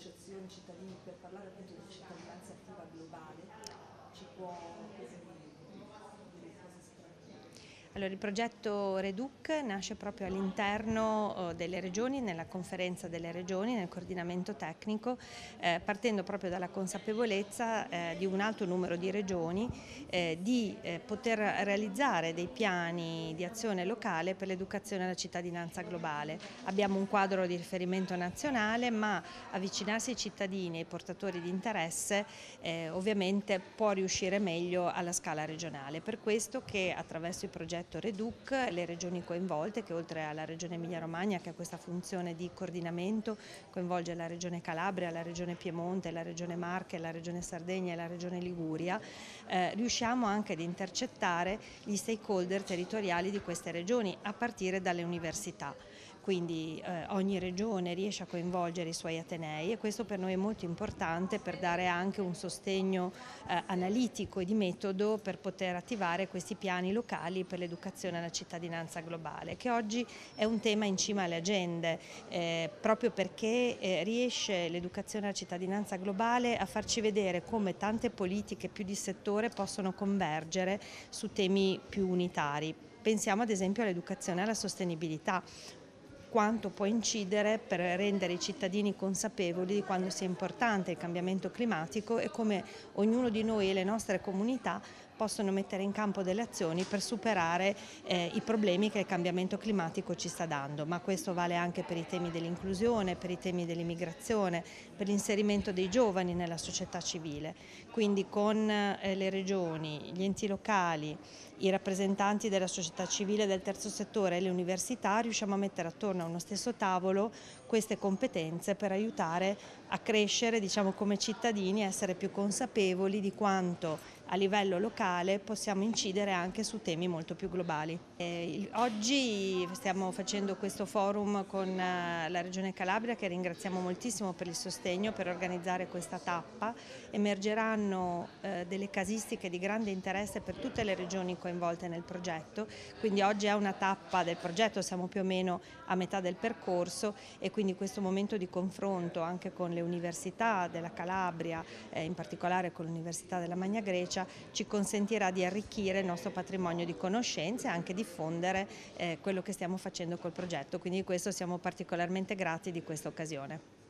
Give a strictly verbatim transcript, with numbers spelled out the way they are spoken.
associazioni cittadini per parlare appunto di cittadinanza attiva globale. Ci può così dire di cosa si tratta? Allora, il progetto REDUC nasce proprio all'interno eh, delle regioni, nella conferenza delle regioni, nel coordinamento tecnico, eh, partendo proprio dalla consapevolezza eh, di un alto numero di regioni eh, di eh, poter realizzare dei piani di azione locale per l'educazione alla cittadinanza globale. Abbiamo un quadro di riferimento nazionale, ma avvicinarsi ai cittadini e ai portatori di interesse eh, ovviamente può riuscire meglio alla scala regionale. Per questo che attraverso i progetti REDUC le regioni coinvolte, che oltre alla regione Emilia-Romagna che ha questa funzione di coordinamento coinvolge la regione Calabria, la regione Piemonte, la regione Marche, la regione Sardegna e la regione Liguria, eh, riusciamo anche ad intercettare gli stakeholder territoriali di queste regioni a partire dalle università. Quindi eh, ogni regione riesce a coinvolgere i suoi atenei e questo per noi è molto importante per dare anche un sostegno eh, analitico e di metodo per poter attivare questi piani locali per l'educazione alla cittadinanza globale, che oggi è un tema in cima alle agende, eh, proprio perché eh, riesce l'educazione alla cittadinanza globale a farci vedere come tante politiche più di settore possono convergere su temi più unitari. Pensiamo ad esempio all'educazione alla sostenibilità. Quanto può incidere per rendere i cittadini consapevoli di quanto sia importante il cambiamento climatico e come ognuno di noi e le nostre comunità possono mettere in campo delle azioni per superare eh, i problemi che il cambiamento climatico ci sta dando, ma questo vale anche per i temi dell'inclusione, per i temi dell'immigrazione, per l'inserimento dei giovani nella società civile. Quindi con eh, le regioni, gli enti locali, i rappresentanti della società civile, del terzo settore e le università riusciamo a mettere attorno a uno stesso tavolo queste competenze per aiutare a crescere, diciamo, come cittadini, a essere più consapevoli di quanto a livello locale possiamo incidere anche su temi molto più globali. E oggi stiamo facendo questo forum con la Regione Calabria, che ringraziamo moltissimo per il sostegno per organizzare questa tappa. Emergeranno eh, delle casistiche di grande interesse per tutte le regioni coinvolte nel progetto, quindi oggi è una tappa del progetto, siamo più o meno a metà del percorso e quindi questo momento di confronto anche con le università della Calabria, eh, in particolare con l'Università della Magna Grecia, ci consentirà di arricchire il nostro patrimonio di conoscenze e anche diffondere eh, quello che stiamo facendo col progetto, quindi di questo siamo particolarmente grati di questa occasione.